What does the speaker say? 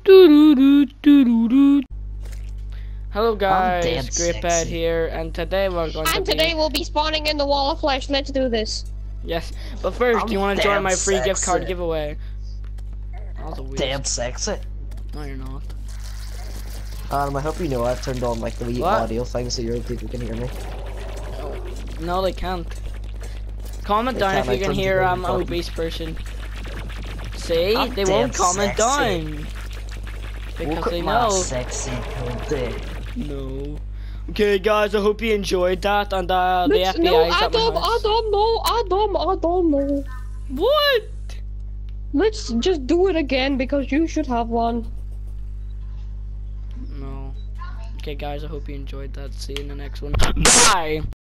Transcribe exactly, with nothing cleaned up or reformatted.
Hello guys, Gripad here, and today we're going and to today be... we'll be spawning in the wall of flesh. Let's do this. Yes, but first, I'm do you want to join damn my free gift card sexy. giveaway? That was a weird... Damn sexy. No, you're not. Um, I hope you know I've turned on like the wee What? audio thing so your people can hear me. No, they can't. Comment They down can't, if you I can turned hear it on um, a button. obese person. See? I'm They damn won't comment sexy. down. Because Look they at my know. sexy booty. No. Okay guys, I hope you enjoyed that, and uh, the Let's- F B I no, is at my Adam, house. Adam, no, Adam, Adam, no. What? Let's just do it again because you should have one. No. Okay guys, I hope you enjoyed that. See you in the next one. Bye!